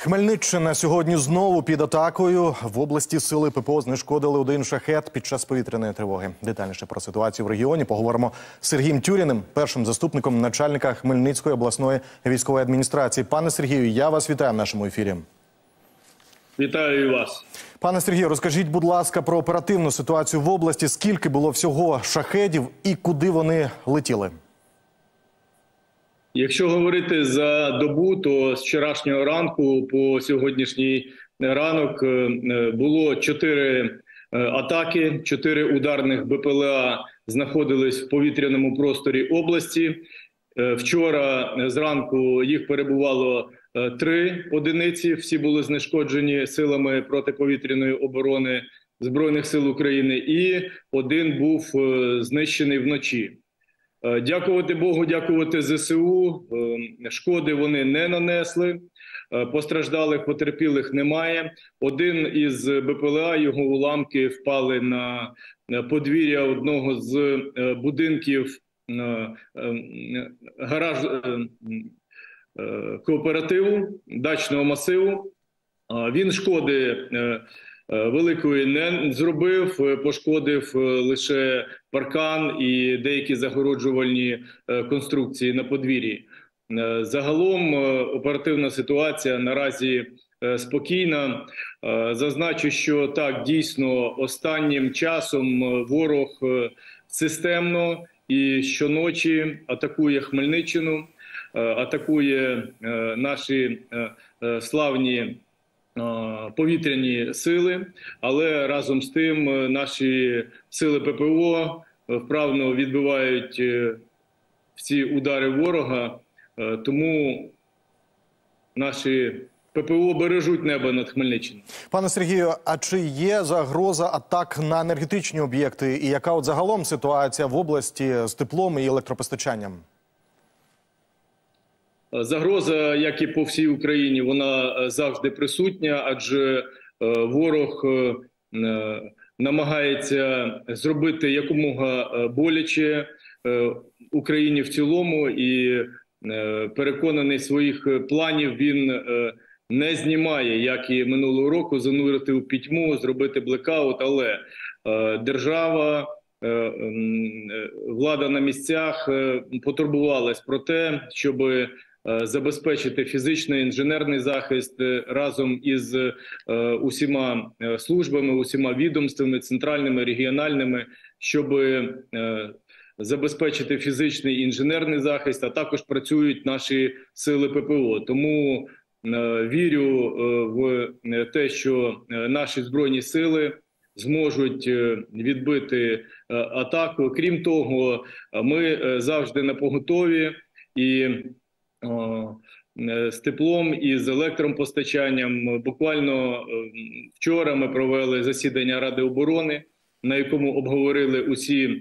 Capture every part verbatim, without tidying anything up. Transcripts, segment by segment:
Хмельниччина сьогодні знову під атакою. В області сили ППО знешкодили один шахет під час повітряної тривоги. Детальніше про ситуацію в регіоні поговоримо з Сергієм Тюріним, першим заступником начальника Хмельницької обласної військової адміністрації. Пане Сергію, я вас вітаю в нашому ефірі. Вітаю і вас. Пане Сергію, розкажіть, будь ласка, про оперативну ситуацію в області. Скільки було всього шахедів і куди вони летіли? Якщо говорити за добу, то з вчорашнього ранку по сьогоднішній ранок було чотири атаки, чотири ударних БПЛА знаходились в повітряному просторі області. Вчора зранку їх перебувало три одиниці, всі були знешкоджені силами протиповітряної оборони Збройних сил України, і один був знищений вночі. Дякувати Богу, дякувати ЗСУ, шкоди вони не нанесли, постраждалих, потерпілих немає. Один із БПЛА, його уламки впали на подвір'я одного з будинків гараж кооперативу, дачного масиву. Він шкоди великої не зробив, пошкодив лише паркан і деякі загороджувальні конструкції на подвір'ї. Загалом оперативна ситуація наразі спокійна. Зазначу, що так, дійсно, останнім часом ворог системно і щоночі атакує Хмельниччину, атакує наші славні повітряні сили, але разом з тим наші сили ППО вправно відбивають всі удари ворога, тому наші ППО бережуть небо над Хмельниччиною. Пане Сергію, а чи є загроза атак на енергетичні об'єкти? І яка от загалом ситуація в області з теплом і електропостачанням? Загроза, як і по всій Україні, вона завжди присутня, адже ворог намагається зробити якомога боляче Україні в цілому, і переконаний своїх планів він не знімає, як і минулого року, занурити у пітьму, зробити блекаут, але держава, влада на місцях потурбувалась про те, щоб забезпечити фізичний інженерний захист разом із усіма службами, усіма відомствами, центральними, регіональними, щоб забезпечити фізичний інженерний захист, а також працюють наші сили ППО. Тому вірю в те, що наші Збройні сили зможуть відбити атаку. Крім того, ми завжди напоготові і з теплом і з електропостачанням. Буквально вчора ми провели засідання Ради оборони, на якому обговорили усі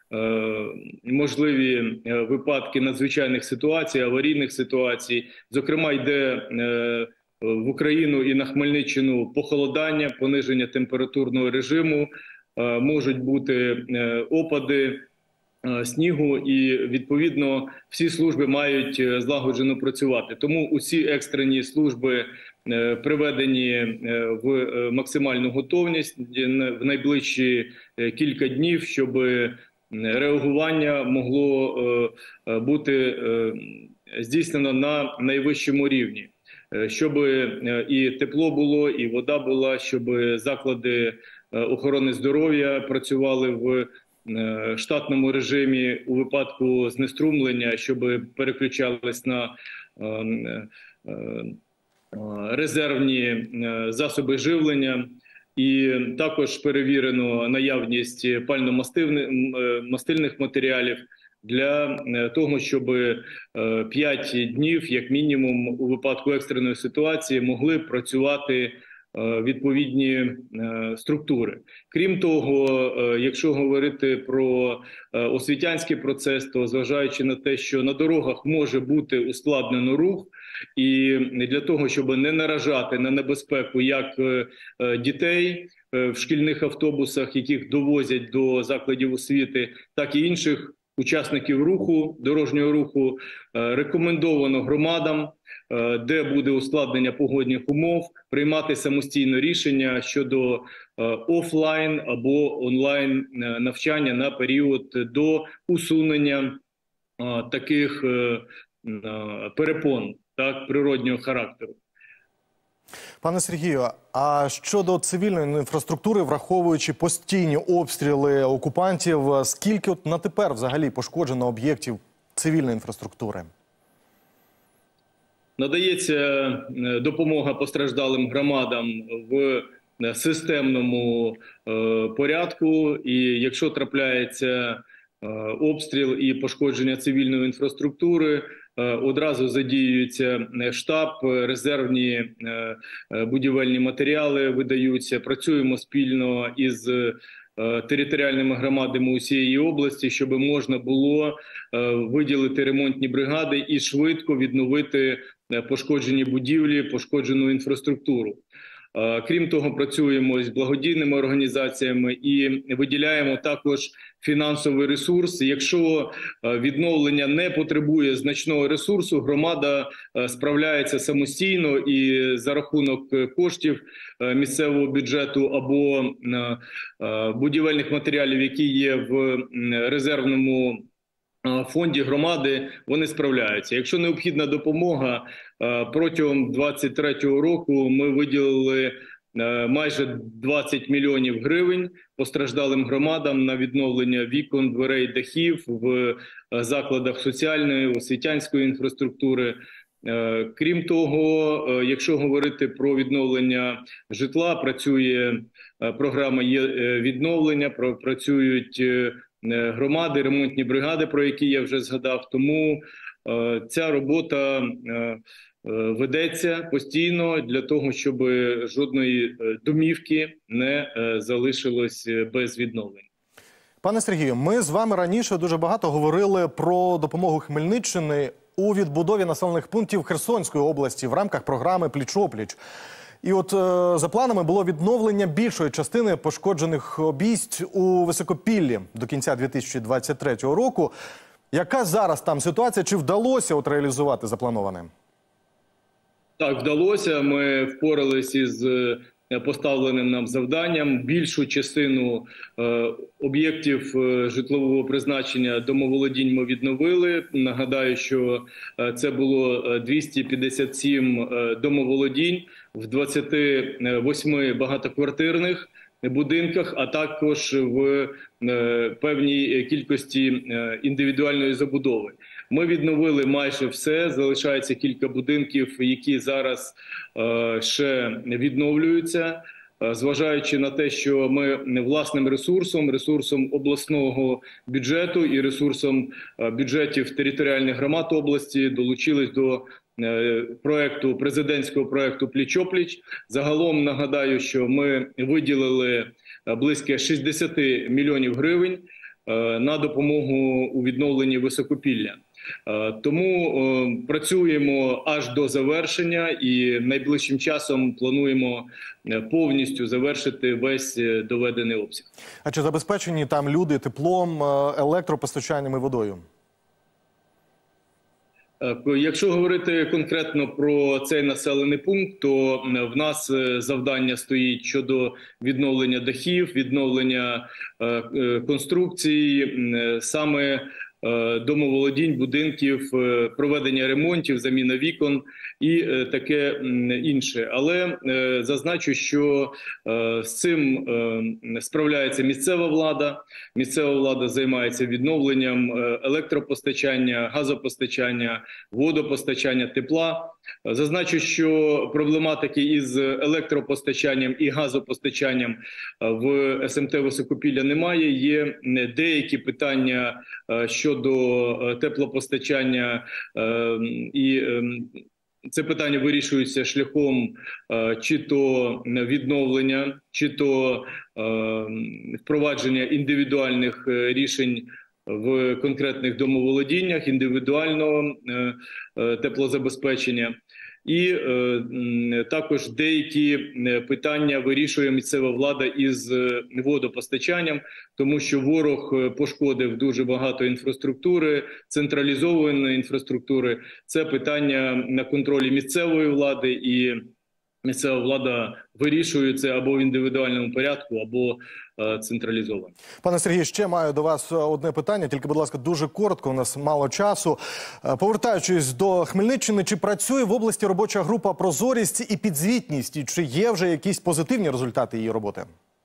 можливі випадки надзвичайних ситуацій, аварійних ситуацій. Зокрема, йде в Україну і на Хмельниччину похолодання, пониження температурного режиму, можуть бути опади снігу, і відповідно всі служби мають злагоджено працювати. Тому усі екстрені служби приведені в максимальну готовність в найближчі кілька днів, щоб реагування могло бути здійснено на найвищому рівні. Щоб і тепло було, і вода була, щоб заклади охорони здоров'я працювали в штатному режимі у випадку знеструмлення, щоб переключались на резервні засоби живлення. І також перевірено наявність пально-мастильних матеріалів для того, щоб п'ять днів, як мінімум, у випадку екстреної ситуації могли працювати відповідні структури. Крім того, якщо говорити про освітянський процес, то зважаючи на те, що на дорогах може бути ускладнено рух, і для того, щоб не наражати на небезпеку як дітей в шкільних автобусах, яких довозять до закладів освіти, так і інших учасників руху, дорожнього руху, рекомендовано громадам, де буде ускладнення погодних умов, приймати самостійно рішення щодо офлайн або онлайн навчання на період до усунення таких перепон, так, природнього характеру. Пане Сергію, а щодо цивільної інфраструктури, враховуючи постійні обстріли окупантів, скільки от на тепер взагалі пошкоджено об'єктів цивільної інфраструктури? Надається допомога постраждалим громадам в системному порядку, і якщо трапляється обстріл і пошкодження цивільної інфраструктури, одразу задіюється штаб, резервні будівельні матеріали видаються. Працюємо спільно із територіальними громадами усієї області, щоб можна було виділити ремонтні бригади і швидко відновити пошкоджені будівлі, пошкоджену інфраструктуру. Крім того, працюємо з благодійними організаціями і виділяємо також фінансовий ресурс. Якщо відновлення не потребує значного ресурсу, громада справляється самостійно і за рахунок коштів місцевого бюджету або будівельних матеріалів, які є в резервному фонді громади, вони справляються. Якщо необхідна допомога, протягом двадцять третього року ми виділили майже двадцять мільйонів гривень постраждалим громадам на відновлення вікон, дверей, дахів в закладах соціальної, освітянської інфраструктури. Крім того, якщо говорити про відновлення житла, працює програма «Є відновлення», працюють громади, ремонтні бригади, про які я вже згадав. Тому е, ця робота е, ведеться постійно для того, щоб жодної домівки не е, залишилось без відновлення. Пане Сергію, ми з вами раніше дуже багато говорили про допомогу Хмельниччини у відбудові населених пунктів Херсонської області в рамках програми «Пліч-о-пліч». І от е, за планами було відновлення більшої частини пошкоджених обійсть у Високопіллі до кінця дві тисячі двадцять третього року. Яка зараз там ситуація? Чи вдалося от реалізувати заплановане? Так, вдалося. Ми впоралися із поставленим нам завданням. Більшу частину е, об'єктів е, житлового призначення домоволодінь ми відновили. Нагадаю, що е, це було двісті п'ятдесят сім е, домоволодінь в двадцяти восьми багатоквартирних будинках, а також в е, певній кількості е, індивідуальної забудови. Ми відновили майже все, залишається кілька будинків, які зараз е, ще відновлюються, е, зважаючи на те, що ми власним ресурсом, ресурсом обласного бюджету і ресурсом е, бюджетів територіальних громад області долучились до е, проекту, президентського проекту «Пліч-о-пліч». Загалом нагадаю, що ми виділили близько шістдесят мільйонів гривень е, на допомогу у відновленні Високопілля. Тому працюємо аж до завершення і найближчим часом плануємо повністю завершити весь доведений обсяг. А чи забезпечені там люди теплом, електропостачанням і водою? Якщо говорити конкретно про цей населений пункт, то в нас завдання стоїть щодо відновлення дахів, відновлення конструкцій, саме домоволодінь, будинків, проведення ремонтів, заміна вікон і таке інше. Але зазначу, що з цим справляється місцева влада. Місцева влада займається відновленням електропостачання, газопостачання, водопостачання, тепла. Зазначу, що проблематики із електропостачанням і газопостачанням в ес ем те Високопілля немає. Є деякі питання щодо теплопостачання, і це питання вирішується шляхом чи то відновлення, чи то впровадження індивідуальних рішень в конкретних домоволодіннях, індивідуального теплозабезпечення. І е, м, також деякі питання вирішує місцева влада із е, водопостачанням, тому що ворог пошкодив дуже багато інфраструктури, централізованої інфраструктури. Це питання на контролі місцевої влади, і місцева влада вирішує це або в індивідуальному порядку, або е, централізовано. Пане Сергію, ще маю до вас одне питання, тільки, будь ласка, дуже коротко, у нас мало часу. Е, Повертаючись до Хмельниччини, чи працює в області робоча група «Прозорість» і підзвітність? І чи є вже якісь позитивні результати її роботи?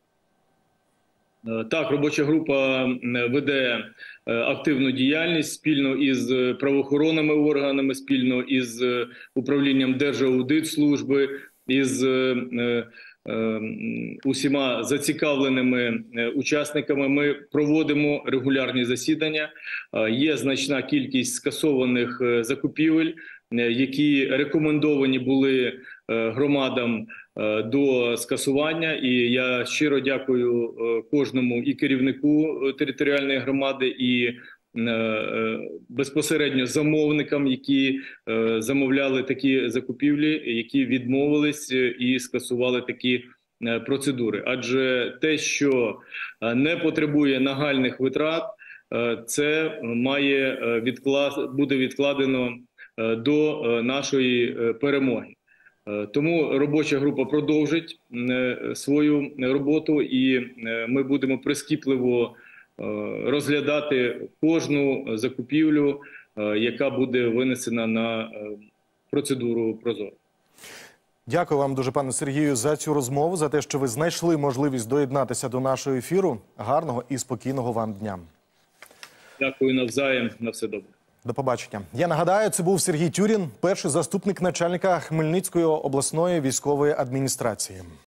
Е, Так, робоча група е, веде е, активну діяльність спільно із е, правоохоронними органами, спільно із е, управлінням Держаудитслужби, із е, е, е, усіма зацікавленими е, учасниками. Ми проводимо регулярні засідання. Е, Є значна кількість скасованих е, закупівель, е, які рекомендовані були е, громадам е, до скасування. І я щиро дякую е, кожному і керівнику е, територіальної громади, і е, е, безпосередньо замовникам, які е, замовляли такі закупівлі, які відмовились е, і скасували такі е, процедури. Адже те, що е, не потребує нагальних витрат, е, це має е, відклад... буде відкладено е, до е, нашої е, перемоги. Е, Тому робоча група продовжить е, свою роботу, і е, ми будемо прискіпливо е, розглядати кожну закупівлю, е, яка буде винесена на е, процедуру «Прозоро». Дякую вам дуже, пане Сергію, за цю розмову, за те, що ви знайшли можливість доєднатися до нашого ефіру. Гарного і спокійного вам дня. Дякую навзаєм. На все добре. До побачення. Я нагадаю, це був Сергій Тюрін, перший заступник начальника Хмельницької обласної військової адміністрації.